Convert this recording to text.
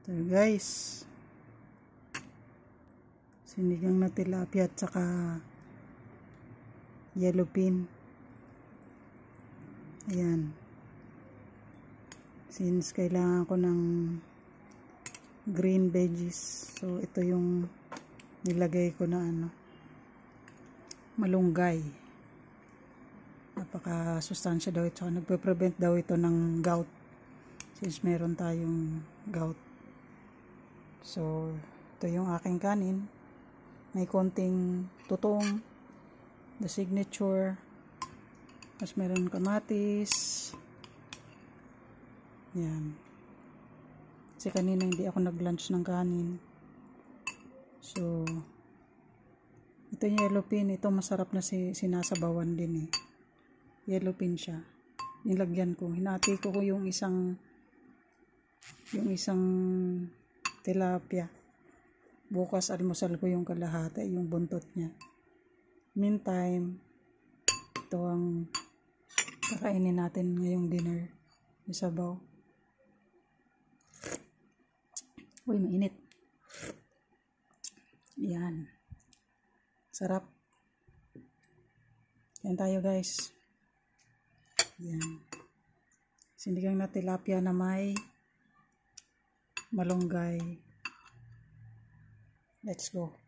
So guys, sinigang na tilapia at saka yellowfin. Ayan. Since kailangan ko ng green veggies, so ito yung nilagay ko na malunggay. Napaka sustansya daw ito. Nagpe-prevent daw ito ng gout. Since meron tayong gout. So, ito yung aking kanin. May konting tutong, the signature. Mas meron kamatis. Yan. Kasi kanina hindi ako nag-lunch ng kanin. So, ito yung yellowfin. Ito masarap na sinasabawan din eh. Yellowfin siya. Nilagyan ko. Hinati ko yung isang tilapia. Bukas almusal ko yung kalahati, yung buntot niya. Meantime, ito ang kakainin natin ngayong dinner. Isabaw. Uy, mainit. Yan. Sarap. Yan tayo guys. Yan. Sinigang na tilapia na may malunggay. Let's go.